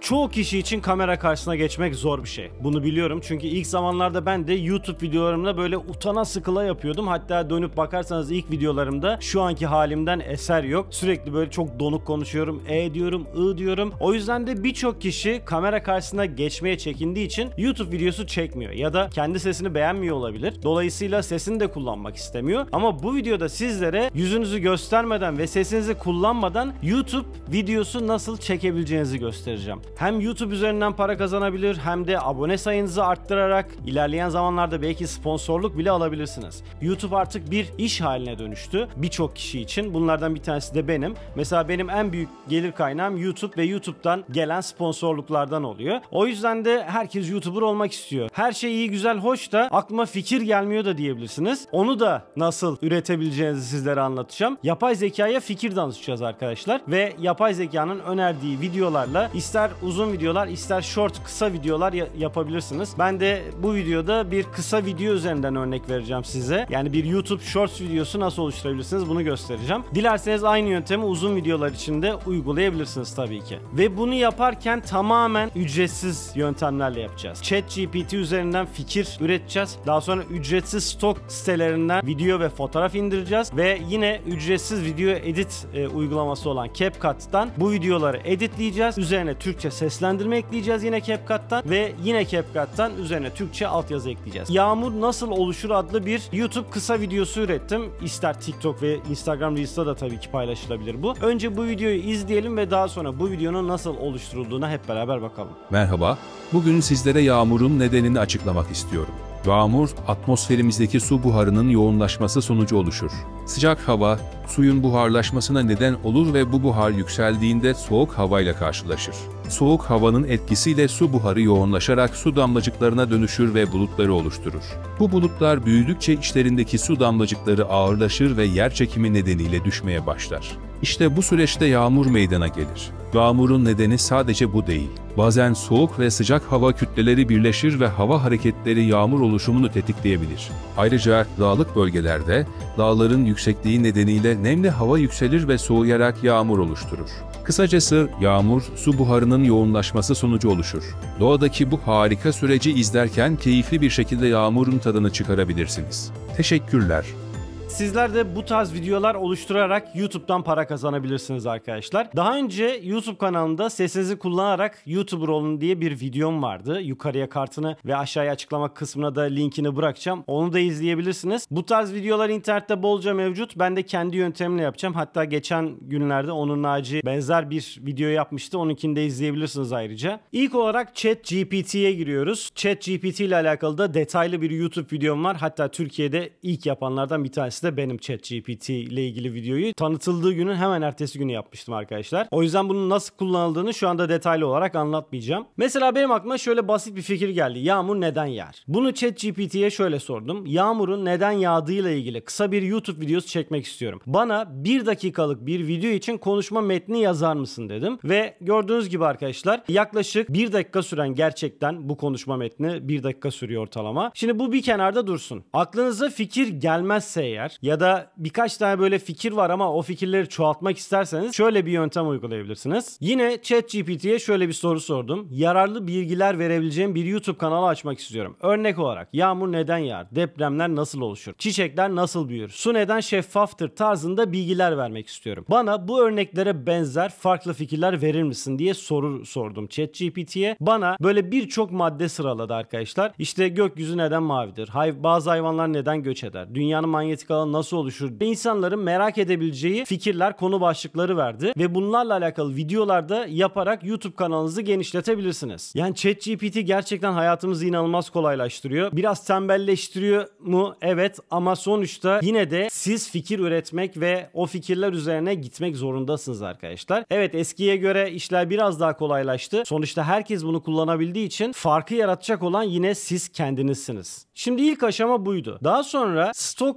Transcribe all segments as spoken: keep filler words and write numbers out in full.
Çoğu kişi için kamera karşısına geçmek zor bir şey. Bunu biliyorum çünkü ilk zamanlarda ben de YouTube videolarımda böyle utana sıkıla yapıyordum. Hatta dönüp bakarsanız ilk videolarımda şu anki halimden eser yok. Sürekli böyle çok donuk konuşuyorum. E diyorum, ı diyorum. O yüzden de birçok kişi kamera karşısına geçmeye çekindiği için YouTube videosu çekmiyor ya da kendi sesini beğenmiyor olabilir. Dolayısıyla sesini de kullanmak istemiyor. Ama bu videoda sizlere yüzünüzü göstermeden ve sesinizi kullanmadan YouTube videosu nasıl çekebileceğinizi göstereceğim. Hem YouTube üzerinden para kazanabilir hem de abone sayınızı arttırarak ilerleyen zamanlarda belki sponsorluk bile alabilirsiniz. YouTube artık bir iş haline dönüştü birçok kişi için. Bunlardan bir tanesi de benim. Mesela benim en büyük gelir kaynağım YouTube ve YouTube'dan gelen sponsorluklardan oluyor. O yüzden de herkes YouTuber olmak istiyor. Her şey iyi, güzel, hoş da aklıma fikir gelmiyor da diyebilirsiniz. Onu da nasıl üretebileceğinizi sizlere anlatacağım. Yapay zekaya fikir danışacağız arkadaşlar ve yapay zekanın önerdiği videolarla ister uzun videolar ister short kısa videolar yapabilirsiniz. Ben de bu videoda bir kısa video üzerinden örnek vereceğim size. Yani bir YouTube Shorts videosu nasıl oluşturabilirsiniz bunu göstereceğim. Dilerseniz aynı yöntemi uzun videolar için de uygulayabilirsiniz tabii ki. Ve bunu yaparken tamamen ücretsiz yöntemlerle yapacağız. ChatGPT üzerinden fikir üreteceğiz. Daha sonra ücretsiz stok sitelerinden video ve fotoğraf indireceğiz ve yine ücretsiz video edit e, uygulaması olan CapCut'tan bu videoları editleyeceğiz. Üzerine Türkçe seslendirme ekleyeceğiz yine CapCut'tan ve yine CapCut'tan üzerine Türkçe altyazı ekleyeceğiz. Yağmur nasıl oluşur adlı bir YouTube kısa videosu ürettim. İster TikTok ve Instagram Reels'ta da tabii ki paylaşılabilir bu. Önce bu videoyu izleyelim ve daha sonra bu videonun nasıl oluşturulduğuna hep beraber bakalım. Merhaba, bugün sizlere yağmurun nedenini açıklamak istiyorum. Yağmur, atmosferimizdeki su buharının yoğunlaşması sonucu oluşur. Sıcak hava, suyun buharlaşmasına neden olur ve bu buhar yükseldiğinde soğuk havayla karşılaşır. Soğuk havanın etkisiyle su buharı yoğunlaşarak su damlacıklarına dönüşür ve bulutları oluşturur. Bu bulutlar büyüdükçe içlerindeki su damlacıkları ağırlaşır ve yerçekimi nedeniyle düşmeye başlar. İşte bu süreçte yağmur meydana gelir. Yağmurun nedeni sadece bu değil. Bazen soğuk ve sıcak hava kütleleri birleşir ve hava hareketleri yağmur oluşumunu tetikleyebilir. Ayrıca dağlık bölgelerde dağların yüksekliği nedeniyle nemli hava yükselir ve soğuyarak yağmur oluşturur. Kısacası yağmur, su buharının yoğunlaşması sonucu oluşur. Doğadaki bu harika süreci izlerken keyifli bir şekilde yağmurun tadını çıkarabilirsiniz. Teşekkürler. Sizler de bu tarz videolar oluşturarak YouTube'dan para kazanabilirsiniz arkadaşlar. Daha önce YouTube kanalımda sesinizi kullanarak YouTuber olun diye bir videom vardı. Yukarıya kartını ve aşağıya açıklama kısmına da linkini bırakacağım. Onu da izleyebilirsiniz. Bu tarz videolar internette bolca mevcut. Ben de kendi yöntemimle yapacağım. Hatta geçen günlerde Onur Naci benzer bir video yapmıştı. Onunkini de izleyebilirsiniz ayrıca. İlk olarak ChatGPT'ye giriyoruz. ChatGPT ile alakalı da detaylı bir YouTube videom var. Hatta Türkiye'de ilk yapanlardan bir tanesi de benim ChatGPT ile ilgili videoyu tanıtıldığı günün hemen ertesi günü yapmıştım arkadaşlar. O yüzden bunun nasıl kullanıldığını şu anda detaylı olarak anlatmayacağım. Mesela benim aklıma şöyle basit bir fikir geldi. Yağmur neden yağar? Bunu ChatGPT'ye şöyle sordum. Yağmurun neden yağdığıyla ilgili kısa bir YouTube videosu çekmek istiyorum. Bana bir dakikalık bir video için konuşma metni yazar mısın dedim. Ve gördüğünüz gibi arkadaşlar yaklaşık bir dakika süren gerçekten bu konuşma metni bir dakika sürüyor ortalama. Şimdi bu bir kenarda dursun. Aklınıza fikir gelmezse eğer ya da birkaç tane böyle fikir var ama o fikirleri çoğaltmak isterseniz şöyle bir yöntem uygulayabilirsiniz. Yine ChatGPT'ye şöyle bir soru sordum. Yararlı bilgiler verebileceğim bir YouTube kanalı açmak istiyorum. Örnek olarak yağmur neden yağar? Depremler nasıl oluşur? Çiçekler nasıl büyür? Su neden şeffaftır tarzında bilgiler vermek istiyorum. Bana bu örneklere benzer farklı fikirler verir misin diye soru sordum ChatGPT'ye. Bana böyle birçok madde sıraladı arkadaşlar. İşte gökyüzü neden mavidir? Hay bazı hayvanlar neden göç eder? Dünyanın manyetik alanı nasıl oluşur? Ve insanların merak edebileceği fikirler, konu başlıkları verdi ve bunlarla alakalı videolarda yaparak YouTube kanalınızı genişletebilirsiniz. Yani ChatGPT gerçekten hayatımızı inanılmaz kolaylaştırıyor. Biraz tembelleştiriyor mu? Evet, ama sonuçta yine de siz fikir üretmek ve o fikirler üzerine gitmek zorundasınız arkadaşlar. Evet, eskiye göre işler biraz daha kolaylaştı. Sonuçta herkes bunu kullanabildiği için farkı yaratacak olan yine siz kendinizsiniz. Şimdi ilk aşama buydu. Daha sonra stok videolar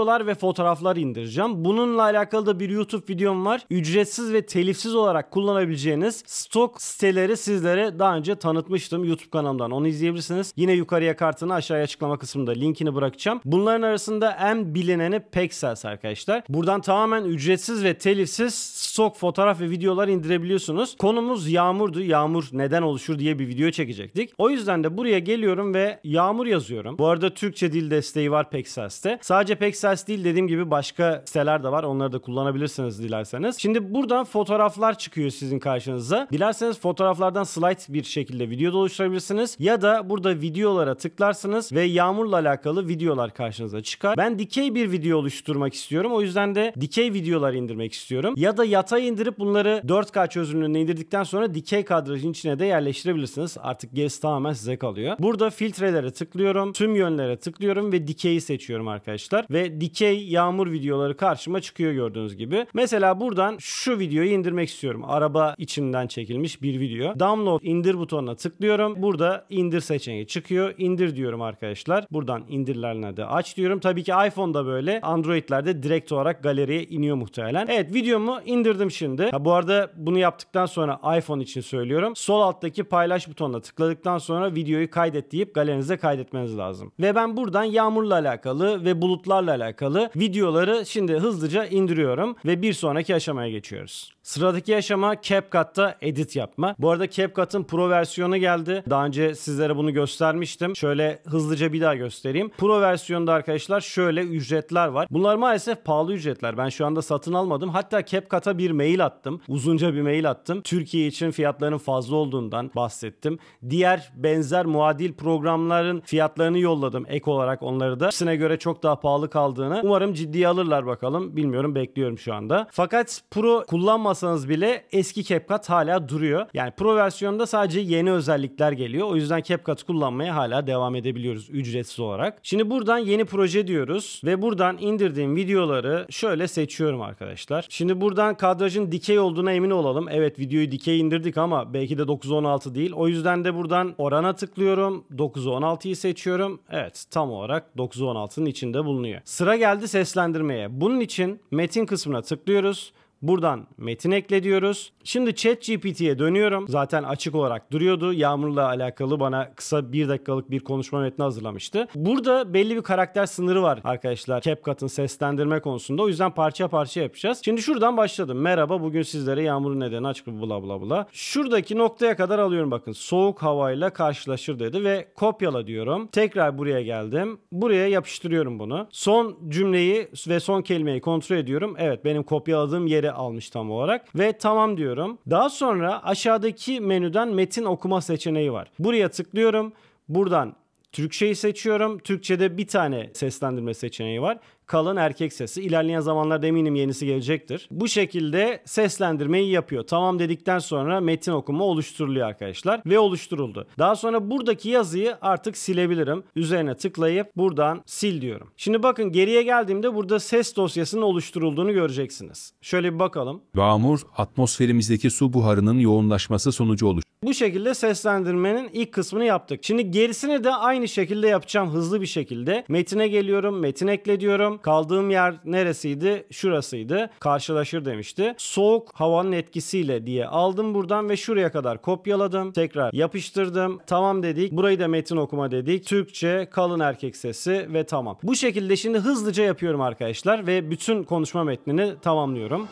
videolar ve fotoğraflar indireceğim. Bununla alakalı da bir YouTube videom var. Ücretsiz ve telifsiz olarak kullanabileceğiniz stok siteleri sizlere daha önce tanıtmıştım YouTube kanalımdan. Onu izleyebilirsiniz. Yine yukarıya kartını, aşağıya açıklama kısmında linkini bırakacağım. Bunların arasında en bilineni Pexels arkadaşlar. Buradan tamamen ücretsiz ve telifsiz stok fotoğraf ve videolar indirebiliyorsunuz. Konumuz yağmurdu. Yağmur neden oluşur diye bir video çekecektik. O yüzden de buraya geliyorum ve yağmur yazıyorum. Bu arada Türkçe dil desteği var Pexels'te. Sadece Pexels değil, dediğim gibi başka siteler de var. Onları da kullanabilirsiniz dilerseniz. Şimdi buradan fotoğraflar çıkıyor sizin karşınıza. Dilerseniz fotoğraflardan slide bir şekilde video da oluşturabilirsiniz. Ya da burada videolara tıklarsınız ve yağmurla alakalı videolar karşınıza çıkar. Ben dikey bir video oluşturmak istiyorum. O yüzden de dikey videolar indirmek istiyorum. Ya da yatay indirip bunları dört K çözünürlüğüne indirdikten sonra dikey kadrajın içine de yerleştirebilirsiniz. Artık gerisi tamamen size kalıyor. Burada filtrelere tıklıyorum. Tüm yönlere tıklıyorum ve dikeyi seçiyorum arkadaşlar. Ve dikey yağmur videoları karşıma çıkıyor gördüğünüz gibi. Mesela buradan şu videoyu indirmek istiyorum. Araba içinden çekilmiş bir video. Download indir butonuna tıklıyorum. Burada indir seçeneği çıkıyor. İndir diyorum arkadaşlar. Buradan indirlerine de aç diyorum. Tabii ki iPhone'da böyle, Android'lerde direkt olarak galeriye iniyor muhtemelen. Evet, videomu indirdim şimdi. Ha, bu arada bunu yaptıktan sonra iPhone için söylüyorum. Sol alttaki paylaş butonuna tıkladıktan sonra videoyu kaydet deyip galerinize kaydetmeniz lazım. Ve ben buradan yağmurla alakalı ve bulutlarla alakalı videoları şimdi hızlıca indiriyorum ve bir sonraki aşamaya geçiyoruz. Sıradaki aşama CapCut'ta edit yapma. Bu arada CapCut'ın Pro versiyonu geldi. Daha önce sizlere bunu göstermiştim. Şöyle hızlıca bir daha göstereyim. Pro versiyonda arkadaşlar şöyle ücretler var. Bunlar maalesef pahalı ücretler. Ben şu anda satın almadım. Hatta CapCut'a bir mail attım. Uzunca bir mail attım. Türkiye için fiyatların fazla olduğundan bahsettim. Diğer benzer muadil programların fiyatlarını yolladım ek olarak onları da. İkisine göre çok daha pahalı kaldığını. Umarım ciddiye alırlar bakalım. Bilmiyorum, bekliyorum şu anda. Fakat Pro kullanmasanız bile eski CapCut hala duruyor. Yani Pro versiyonda sadece yeni özellikler geliyor. O yüzden CapCut kullanmaya hala devam edebiliyoruz ücretsiz olarak. Şimdi buradan yeni proje diyoruz ve buradan indirdiğim videoları şöyle seçiyorum arkadaşlar. Şimdi buradan kadrajın dikey olduğuna emin olalım. Evet, videoyu dikey indirdik ama belki de dokuz on altı değil. O yüzden de buradan orana tıklıyorum. dokuz on altıyı seçiyorum. Evet, tam olarak dokuz on altının içinde bulunuyor. Sıra geldi seslendirmeye. Bunun için metin kısmına tıklıyoruz. Buradan metin ekle diyoruz. Şimdi ChatGPT'ye dönüyorum. Zaten açık olarak duruyordu. Yağmurla alakalı bana kısa bir dakikalık bir konuşma metni hazırlamıştı. Burada belli bir karakter sınırı var arkadaşlar CapCut'ın seslendirme konusunda. O yüzden parça parça yapacağız. Şimdi şuradan başladım. Merhaba, bugün sizlere yağmurun nedeni açık bla bla bla. Şuradaki noktaya kadar alıyorum bakın. Soğuk havayla karşılaşır dedi ve kopyala diyorum. Tekrar buraya geldim. Buraya yapıştırıyorum bunu. Son cümleyi ve son kelimeyi kontrol ediyorum. Evet, benim kopyaladığım yeri almış tam olarak ve tamam diyorum. Daha sonra aşağıdaki menüden metin okuma seçeneği var. Buraya tıklıyorum. Buradan Türkçeyi seçiyorum. Türkçede bir tane seslendirme seçeneği var. Kalın erkek sesi. İlerleyen zamanlarda eminim yenisi gelecektir. Bu şekilde seslendirmeyi yapıyor. Tamam dedikten sonra metin okuma oluşturuluyor arkadaşlar. Ve oluşturuldu. Daha sonra buradaki yazıyı artık silebilirim. Üzerine tıklayıp buradan sil diyorum. Şimdi bakın, geriye geldiğimde burada ses dosyasının oluşturulduğunu göreceksiniz. Şöyle bir bakalım. Yağmur, atmosferimizdeki su buharının yoğunlaşması sonucu oluşur. Bu şekilde seslendirmenin ilk kısmını yaptık. Şimdi gerisini de aynı şekilde yapacağım, hızlı bir şekilde. Metine geliyorum, metin ekle diyorum. Kaldığım yer neresiydi? Şurasıydı. Karşılaşır demişti. Soğuk havanın etkisiyle diye aldım buradan ve şuraya kadar kopyaladım. Tekrar yapıştırdım. Tamam dedik. Burayı da metin okuma dedik. Türkçe, kalın erkek sesi ve tamam. Bu şekilde şimdi hızlıca yapıyorum arkadaşlar ve bütün konuşma metnini tamamlıyorum.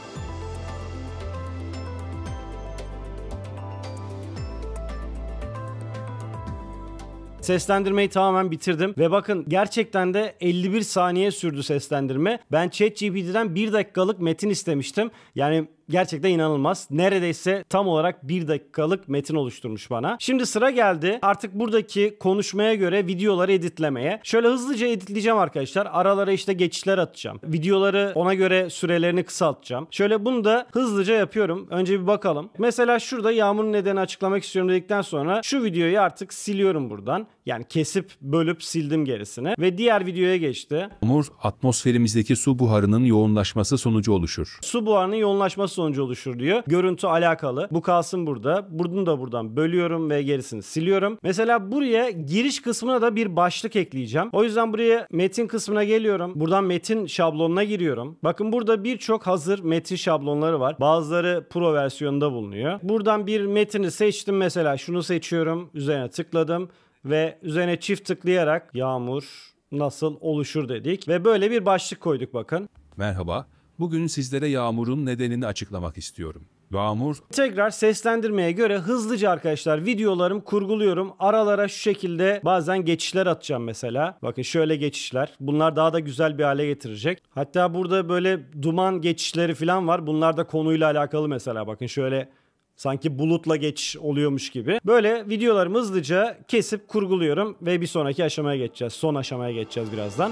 Seslendirmeyi tamamen bitirdim ve bakın gerçekten de elli bir saniye sürdü seslendirme. Ben ChatGPT'den bir dakikalık metin istemiştim. Yani gerçekten inanılmaz. Neredeyse tam olarak bir dakikalık metin oluşturmuş bana. Şimdi sıra geldi artık buradaki konuşmaya göre videoları editlemeye. Şöyle hızlıca editleyeceğim arkadaşlar. Aralara işte geçişler atacağım. Videoları ona göre sürelerini kısaltacağım. Şöyle bunu da hızlıca yapıyorum. Önce bir bakalım. Mesela şurada yağmurun nedeni açıklamak istiyorum dedikten sonra şu videoyu artık siliyorum buradan. Yani kesip bölüp sildim gerisini. Ve diğer videoya geçti. Yağmur, atmosferimizdeki su buharının yoğunlaşması sonucu oluşur. Su buharının yoğunlaşması sonucu oluşur diyor. Görüntü alakalı. Bu kalsın burada. Bunu da buradan bölüyorum ve gerisini siliyorum. Mesela buraya giriş kısmına da bir başlık ekleyeceğim. O yüzden buraya metin kısmına geliyorum. Buradan metin şablonuna giriyorum. Bakın burada birçok hazır metin şablonları var. Bazıları pro versiyonunda bulunuyor. Buradan bir metini seçtim. Mesela şunu seçiyorum. Üzerine tıkladım ve üzerine çift tıklayarak Yağmur nasıl oluşur dedik ve böyle bir başlık koyduk bakın. Merhaba, bugün sizlere yağmurun nedenini açıklamak istiyorum. Yağmur... Tekrar seslendirmeye göre hızlıca arkadaşlar videolarım kurguluyorum. Aralara şu şekilde bazen geçişler atacağım mesela. Bakın şöyle geçişler. Bunlar daha da güzel bir hale getirecek. Hatta burada böyle duman geçişleri falan var. Bunlar da konuyla alakalı mesela. Bakın şöyle sanki bulutla geçiş oluyormuş gibi. Böyle videolarımı hızlıca kesip kurguluyorum ve bir sonraki aşamaya geçeceğiz. Son aşamaya geçeceğiz birazdan.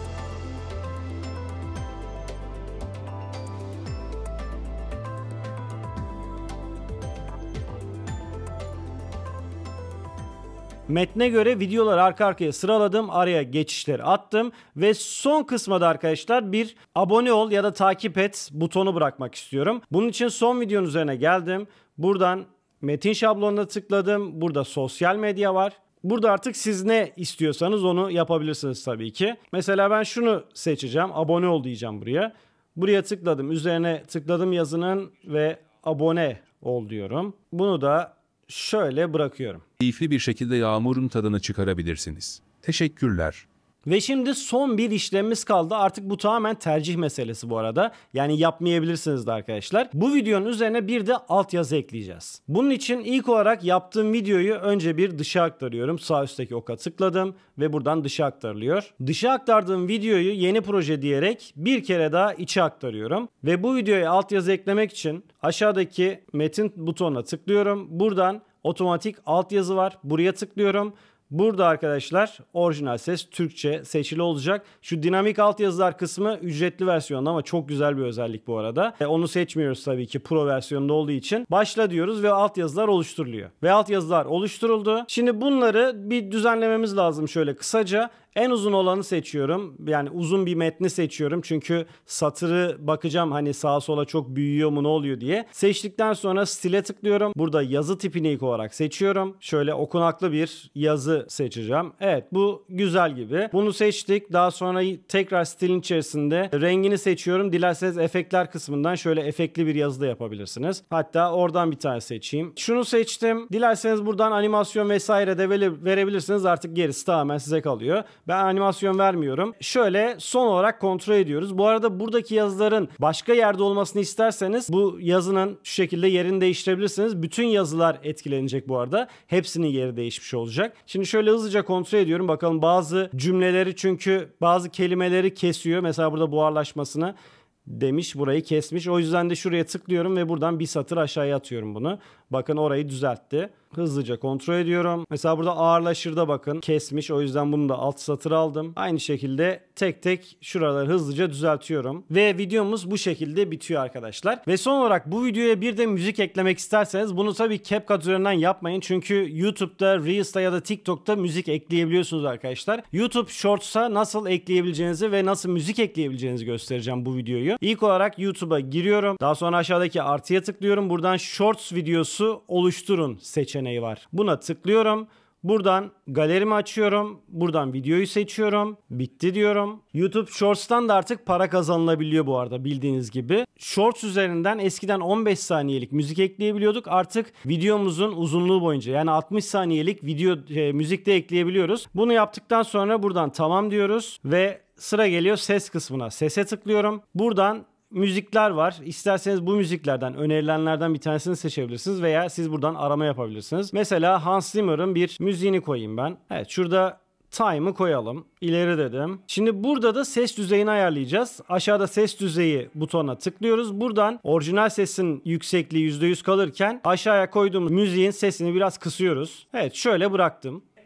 Metne göre videoları arka arkaya sıraladım. Araya geçişleri attım. Ve son kısma da arkadaşlar bir abone ol ya da takip et butonu bırakmak istiyorum. Bunun için son videonun üzerine geldim. Buradan metin şablonuna tıkladım. Burada sosyal medya var. Burada artık siz ne istiyorsanız onu yapabilirsiniz tabii ki. Mesela ben şunu seçeceğim. Abone ol diyeceğim buraya. Buraya tıkladım. Üzerine tıkladım yazının ve abone ol diyorum. Bunu da şöyle bırakıyorum. Keyifli bir şekilde yağmurun tadını çıkarabilirsiniz. Teşekkürler. Ve şimdi son bir işlemimiz kaldı. Artık bu tamamen tercih meselesi bu arada. Yani yapmayabilirsiniz de arkadaşlar. Bu videonun üzerine bir de altyazı ekleyeceğiz. Bunun için ilk olarak yaptığım videoyu önce bir dışa aktarıyorum. Sağ üstteki oka tıkladım ve buradan dışa aktarılıyor. Dışa aktardığım videoyu yeni proje diyerek bir kere daha içe aktarıyorum. Ve bu videoya altyazı eklemek için aşağıdaki metin butonuna tıklıyorum. Buradan otomatik altyazı var. Buraya tıklıyorum. Burada arkadaşlar orijinal ses Türkçe seçili olacak. Şu dinamik altyazılar kısmı ücretli versiyonda ama çok güzel bir özellik bu arada. E, onu seçmiyoruz tabii ki pro versiyonda olduğu için. Başla diyoruz ve altyazılar oluşturuluyor. Ve altyazılar oluşturuldu. Şimdi bunları bir düzenlememiz lazım şöyle kısaca. En uzun olanı seçiyorum. Yani uzun bir metni seçiyorum. Çünkü satırı bakacağım hani sağa sola çok büyüyor mu ne oluyor diye. Seçtikten sonra stile tıklıyorum. Burada yazı tipini ilk olarak seçiyorum. Şöyle okunaklı bir yazı seçeceğim. Evet bu güzel gibi. Bunu seçtik. Daha sonra tekrar stilin içerisinde rengini seçiyorum. Dilerseniz efektler kısmından şöyle efektli bir yazı da yapabilirsiniz. Hatta oradan bir tane seçeyim. Şunu seçtim. Dilerseniz buradan animasyon vesaire de verebilirsiniz. Artık gerisi tamamen size kalıyor. Ben animasyon vermiyorum. Şöyle son olarak kontrol ediyoruz. Bu arada buradaki yazıların başka yerde olmasını isterseniz bu yazının şu şekilde yerini değiştirebilirsiniz. Bütün yazılar etkilenecek bu arada. Hepsinin yeri değişmiş olacak. Şimdi şöyle hızlıca kontrol ediyorum. Bakalım bazı cümleleri çünkü bazı kelimeleri kesiyor. Mesela burada buharlaşmasını demiş, burayı kesmiş. O yüzden de şuraya tıklıyorum ve buradan bir satır aşağıya atıyorum bunu. Bakın orayı düzeltti. Hızlıca kontrol ediyorum. Mesela burada ağırlaşırda bakın kesmiş. O yüzden bunu da alt satır aldım. Aynı şekilde tek tek şuraları hızlıca düzeltiyorum. Ve videomuz bu şekilde bitiyor arkadaşlar. Ve son olarak bu videoya bir de müzik eklemek isterseniz bunu tabii CapCut üzerinden yapmayın. Çünkü YouTube'da, Reels'ta ya da TikTok'ta müzik ekleyebiliyorsunuz arkadaşlar. YouTube Shorts'a nasıl ekleyebileceğinizi ve nasıl müzik ekleyebileceğinizi göstereceğim bu videoyu. İlk olarak YouTube'a giriyorum. Daha sonra aşağıdaki artıya tıklıyorum. Buradan Shorts videosu oluşturun seçeneği var. Buna tıklıyorum. Buradan galerimi açıyorum. Buradan videoyu seçiyorum. Bitti diyorum. YouTube Shorts'tan da artık para kazanılabiliyor bu arada bildiğiniz gibi. Shorts üzerinden eskiden on beş saniyelik müzik ekleyebiliyorduk. Artık videomuzun uzunluğu boyunca yani altmış saniyelik video e, müzik de ekleyebiliyoruz. Bunu yaptıktan sonra buradan tamam diyoruz ve sıra geliyor ses kısmına. Sese tıklıyorum. Buradan müzikler var. İsterseniz bu müziklerden, önerilenlerden bir tanesini seçebilirsiniz veya siz buradan arama yapabilirsiniz. Mesela Hans Zimmer'ın bir müziğini koyayım ben. Evet, şurada Time'ı koyalım. İleri dedim. Şimdi burada da ses düzeyini ayarlayacağız. Aşağıda ses düzeyi butonuna tıklıyoruz. Buradan orijinal sesin yüksekliği yüzde yüz kalırken aşağıya koyduğumuz müziğin sesini biraz kısıyoruz. Evet, şöyle bıraktım.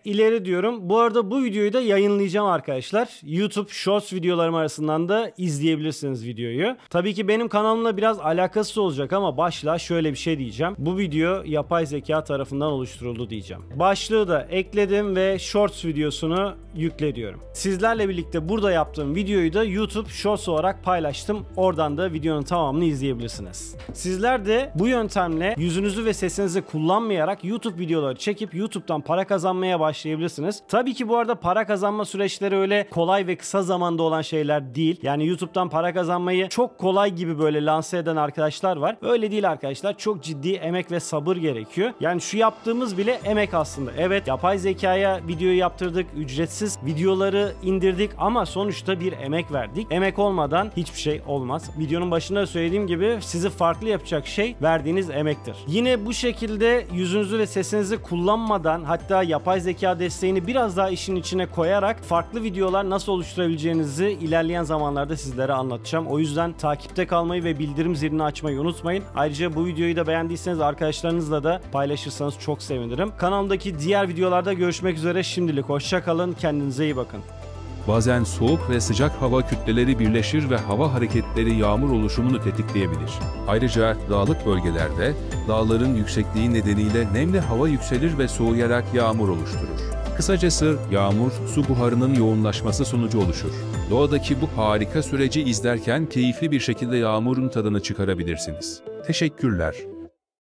ileri diyorum. Bu arada bu videoyu da yayınlayacağım arkadaşlar. YouTube Shorts videolarım arasından da izleyebilirsiniz videoyu. Tabii ki benim kanalımla biraz alakası olacak ama başlığa şöyle bir şey diyeceğim. Bu video yapay zeka tarafından oluşturuldu diyeceğim. Başlığı da ekledim ve Shorts videosunu yükle diyorum. Sizlerle birlikte burada yaptığım videoyu da YouTube Shorts olarak paylaştım. Oradan da videonun tamamını izleyebilirsiniz. Sizler de bu yöntemle yüzünüzü ve sesinizi kullanmayarak YouTube videoları çekip YouTube'dan para kazanmaya başlayabilirsiniz. Tabii ki bu arada para kazanma süreçleri öyle kolay ve kısa zamanda olan şeyler değil. Yani YouTube'dan para kazanmayı çok kolay gibi böyle lanse eden arkadaşlar var. Öyle değil arkadaşlar. Çok ciddi emek ve sabır gerekiyor. Yani şu yaptığımız bile emek aslında. Evet, yapay zekaya videoyu yaptırdık, ücretsiz videoları indirdik ama sonuçta bir emek verdik. Emek olmadan hiçbir şey olmaz. Videonun başında söylediğim gibi sizi farklı yapacak şey verdiğiniz emektir. Yine bu şekilde yüzünüzü ve sesinizi kullanmadan, hatta yapay zeka desteğini biraz daha işin içine koyarak farklı videolar nasıl oluşturabileceğinizi ilerleyen zamanlarda sizlere anlatacağım. O yüzden takipte kalmayı ve bildirim zilini açmayı unutmayın. Ayrıca bu videoyu da beğendiyseniz arkadaşlarınızla da paylaşırsanız çok sevinirim. Kanalımdaki diğer videolarda görüşmek üzere. Şimdilik hoşça kalın. Kendinize iyi bakın. Bazen soğuk ve sıcak hava kütleleri birleşir ve hava hareketleri yağmur oluşumunu tetikleyebilir. Ayrıca dağlık bölgelerde dağların yüksekliği nedeniyle nemli hava yükselir ve soğuyarak yağmur oluşturur. Kısacası yağmur, su buharının yoğunlaşması sonucu oluşur. Doğadaki bu harika süreci izlerken keyifli bir şekilde yağmurun tadını çıkarabilirsiniz. Teşekkürler.